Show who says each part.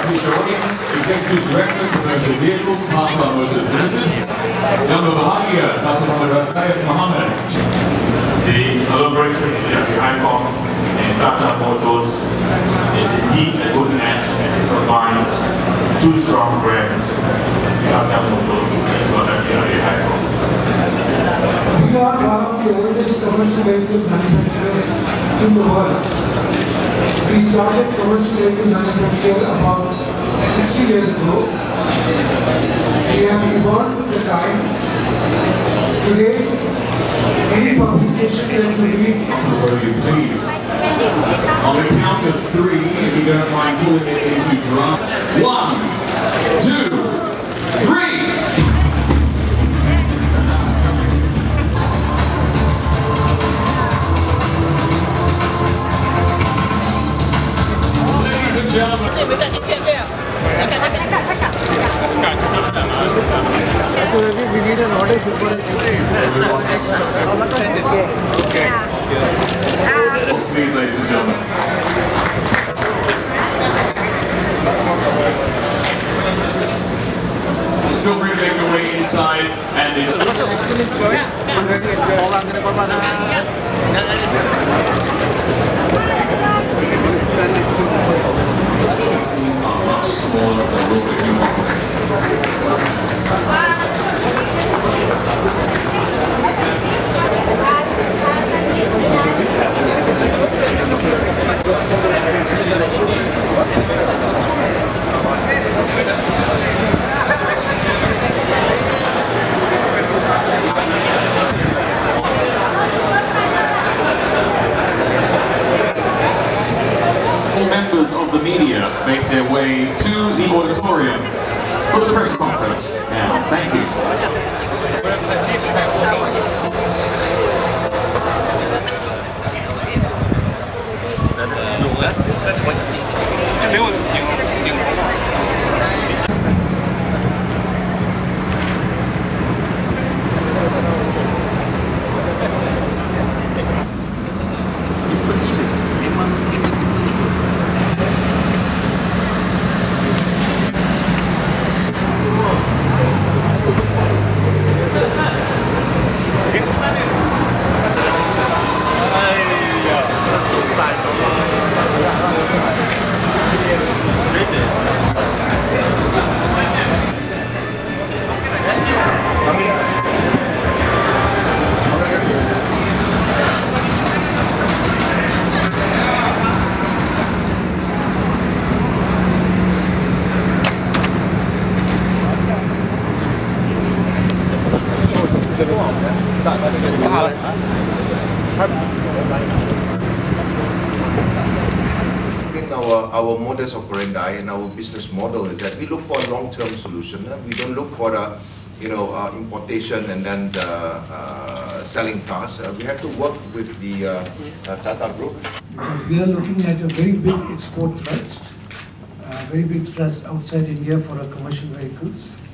Speaker 1: Executive Director, Commercial Vehicles, Tata Motors Limited. Number Bahagia, Tata Mohammed.
Speaker 2: The collaboration with DRB-HICOM and Tata Motors is indeed a good match as it combines two strong brands, Tata Motors as well as DRB-HICOM.
Speaker 3: We are one of the oldest commercial vehicle manufacturers in the world. We started commercial vehicle manufacture about 60 years ago. We have evolved with the times. Today, any publication that you read,
Speaker 1: please. On the count of 3, if you don't mind pulling it into drum. 1, 2, 3.
Speaker 3: we need an order before it.
Speaker 1: Okay. Please, ladies and gentlemen. Feel free to make your way inside and these are much smaller than those that you want. Members of the media make their way to the auditorium for the press conference now. Thank you.
Speaker 4: Our modus operandi and our business model is that we look for a long-term solution. We don't look for the, importation and then selling cars. We have to work with the Tata Group.
Speaker 3: We are looking at a very big export thrust, very big thrust outside India for our commercial vehicles.